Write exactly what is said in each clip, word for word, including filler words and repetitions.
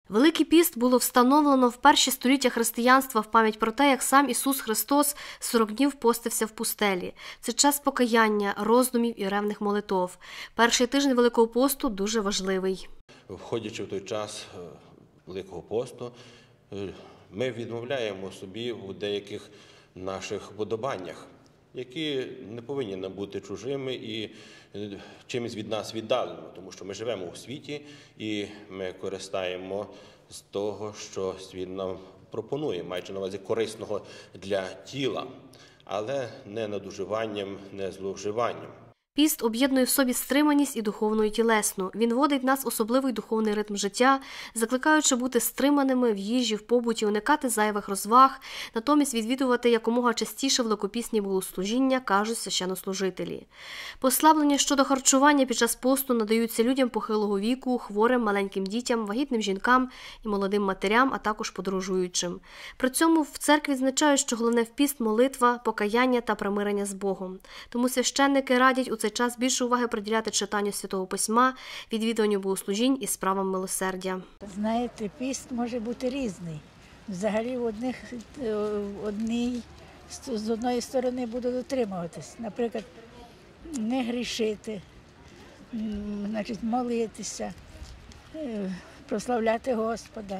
Великий піст було встановлено в перші століття християнства в пам'ять про те, як сам Ісус Христос сорок днів постився в пустелі. Це час покаяння, роздумів і ревних молитов. Перший тиждень Великого посту дуже важливий. Входячи в той час Великого посту, ми відмовляємо собі у деяких наших вподобаннях, які не повинні нам бути чужими і чимось від нас віддаленими, тому що ми живемо у світі і ми користаємо з того, що світ нам пропонує, маючи на увазі корисного для тіла, але не надуживанням, не зловживанням. Піст об'єднує в собі стриманість і духовну, і тілесну. Він вводить нас в особливий духовний ритм життя, закликаючи бути стриманими в їжі, в побуті, уникати зайвих розваг, натомість відвідувати якомога частіше великопісні богослужіння, кажуть священнослужителі. Послаблення щодо харчування під час посту надаються людям похилого віку, хворим, маленьким дітям, вагітним жінкам і молодим матерям, а також подорожуючим. При цьому в церкві відзначають, що головне в піст – молитва, покаяння та примирення з Богом. Тому священники радять у цей час більше уваги приділяти читанню Святого Письма, відвідуванню богослужінь і справам милосердя. Знаєте, піст може бути різний. Взагалі, в одних, одній, з одної сторони буду дотримуватись. Наприклад, не грішити, значить, молитися, прославляти Господа,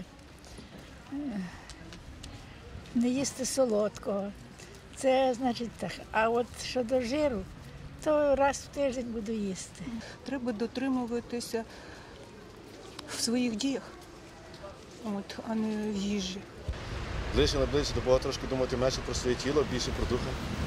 не їсти солодкого. Це, значить, так. А от щодо жиру, то раз в тиждень буду їсти. Треба дотримуватися в своїх діях, от, а не в їжі. Ближче наближче до Бога, трошки думати менше про своє тіло, більше про духа.